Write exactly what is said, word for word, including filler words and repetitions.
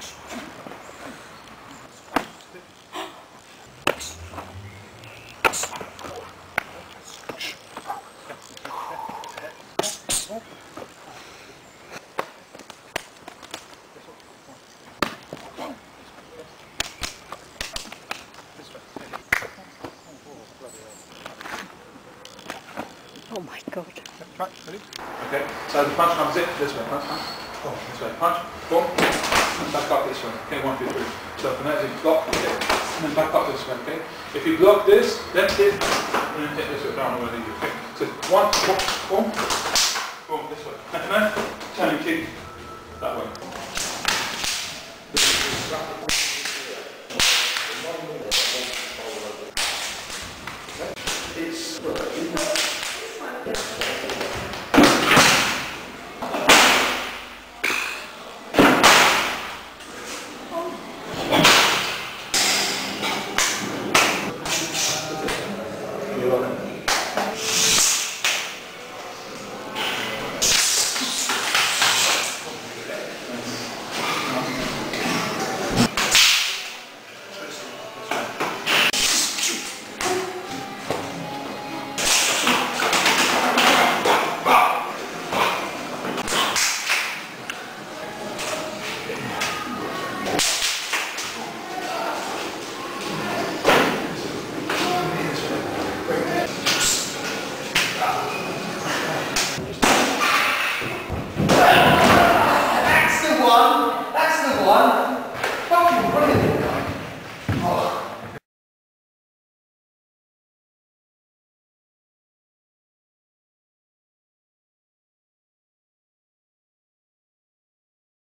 Oh my God. Right, ready? Okay, so the punch comes in this way, punch, punch, boom, this way, punch, boom, and back up this way. Okay, one, two, three. So from there, you block, okay, and then back up this way, okay? If you block this, that's it, and then take this way down where you, okay? So one, boom, boom.